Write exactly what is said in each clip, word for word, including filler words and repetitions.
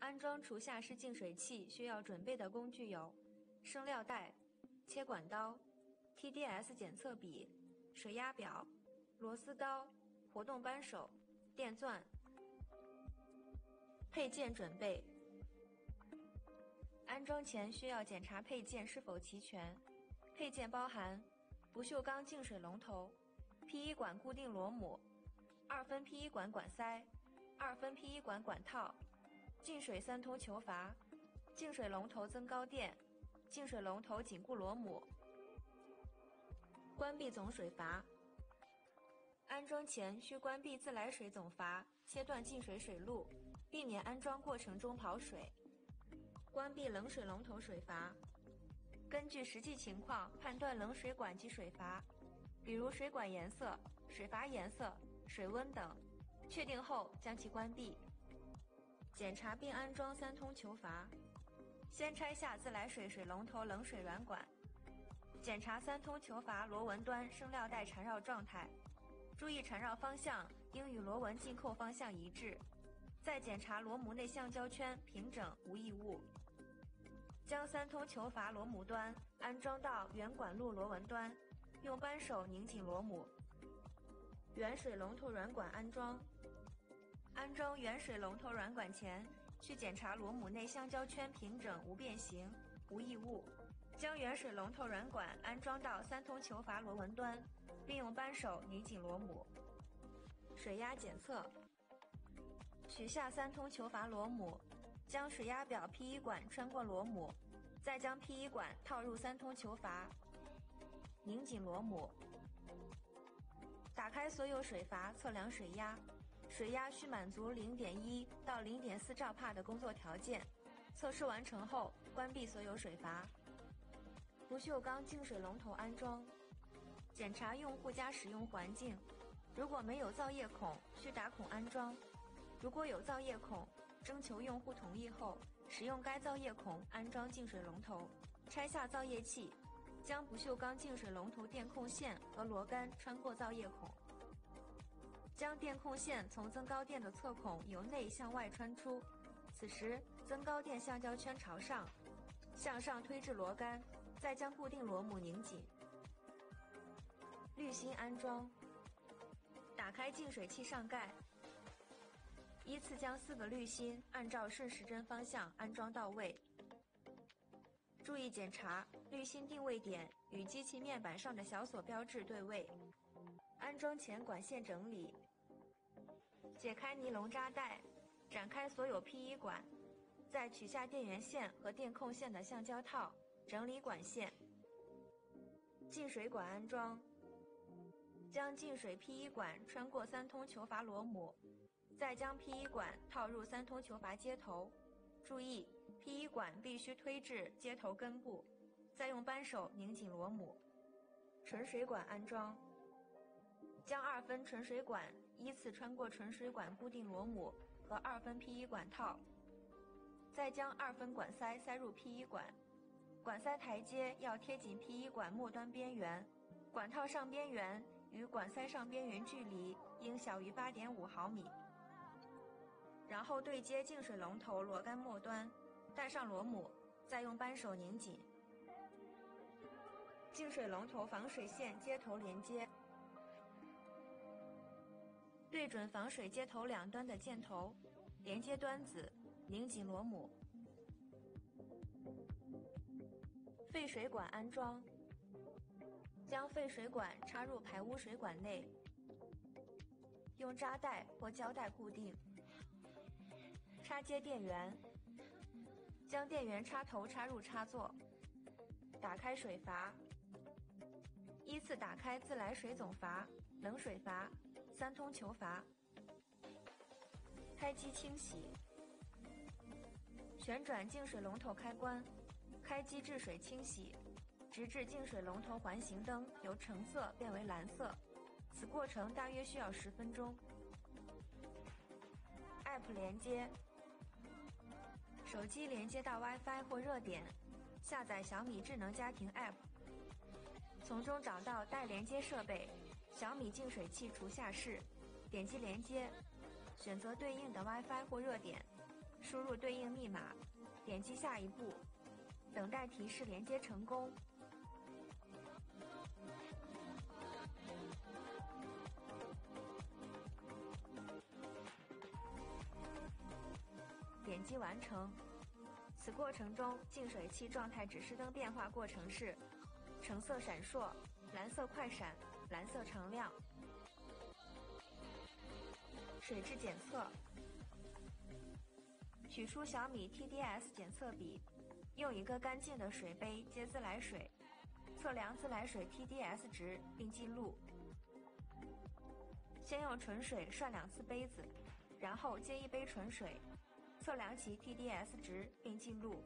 安装厨下式净水器需要准备的工具有：生料袋、切管刀、T D S 检测笔、水压表、螺丝刀、活动扳手、电钻。配件准备：安装前需要检查配件是否齐全，配件包含不锈钢净水龙头、P 一 管固定螺母、二分 P 一 管管塞、二分 P 一 管管套、净水三通球阀、净水龙头增高垫、净水龙头紧固螺母。关闭总水阀。安装前需关闭自来水总阀，切断进水水路，避免安装过程中跑水。关闭冷水龙头水阀。根据实际情况判断冷水管及水阀，比如水管颜色、水阀颜色、水温等，确定后将其关闭。检查并安装三通球阀。先拆下自来水水龙头冷水软管，检查三通球阀螺纹端生料带缠绕状态，注意缠绕方向应与螺纹进扣方向一致。再检查螺母内橡胶圈平整无异物。将三通球阀螺母端安装到圆管路螺纹端，用扳手拧紧螺母。圆水龙头软管安装。安装圆水龙头软管前，需检查螺母内橡胶圈平整无变形、无异物。将圆水龙头软管安装到三通球阀螺纹端，并用扳手拧紧螺母。水压检测。取下三通球阀螺母，将水压表 P 一 管穿过螺母，再将 P 一 管套入三通球阀，拧紧螺母。打开所有水阀测量水压，水压需满足 零点一 到 零点四 兆帕的工作条件。测试完成后，关闭所有水阀。不锈钢净水龙头安装。检查用户家使用环境，如果没有造液孔，需打孔安装；如果有造液孔，征求用户同意后，使用该造液孔安装净水龙头。拆下造液器，将不锈钢净水龙头电控线和螺杆穿过造液孔，将电控线从增高垫的侧孔由内向外穿出，此时增高垫橡胶圈朝上，向上推至螺杆，再将固定螺母拧紧。滤芯安装。打开净水器上盖，依次将四个滤芯按照顺时针方向安装到位。注意检查滤芯定位点与机器面板上的小锁标志对位。安装前管线整理。解开尼龙扎带，展开所有 P 一 管，再取下电源线和电控线的橡胶套，整理管线。进水管安装。将进水 P 一 管穿过三通球阀螺母，再将 P 一 管套入三通球阀接头。注意 P 一 管必须推至接头根部，再用扳手拧紧螺母。纯水管安装。将二分纯水管依次穿过纯水管固定螺母和二分 P 一 管套，再将二分管塞塞入 P 一 管。管塞台阶要贴紧 P 一 管末端边缘，管套上边缘与管塞上边缘距离应小于 八点五毫米。然后对接净水龙头螺杆末端，带上螺母，再用扳手拧紧。净水龙头防水线接头连接。对准防水接头两端的箭头，连接端子，拧紧螺母。废水管安装。将废水管插入排污水管内，用扎带或胶带固定。插接电源。将电源插头插入插座。打开水阀。依次打开自来水总阀、冷水阀、三通球阀。开机清洗。旋转净水龙头开关，开机制水清洗，直至净水龙头环形灯由橙色变为蓝色，此过程大约需要十分钟。App 连接。手机连接到 Wi-Fi 或热点，下载小米智能家庭 App， 从中找到待连接设备小米净水器厨下式，点击连接，选择对应的 Wi-Fi 或热点， 输入对应密码，点击下一步，等待提示连接成功。点击完成。此过程中，净水器状态指示灯变化过程是：橙色闪烁、蓝色快闪、蓝色常亮。水质检测。取出小米 T D S 检测笔，用一个干净的水杯接自来水，测量自来水 T D S 值并记录。先用纯水涮两次杯子，然后接一杯纯水，测量其 T D S 值并记录。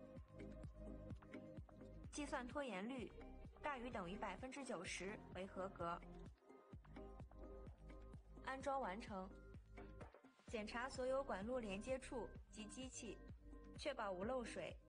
计算拖延率，大于等于百分之九十为合格。安装完成。检查所有管路连接处及机器，确保无漏水。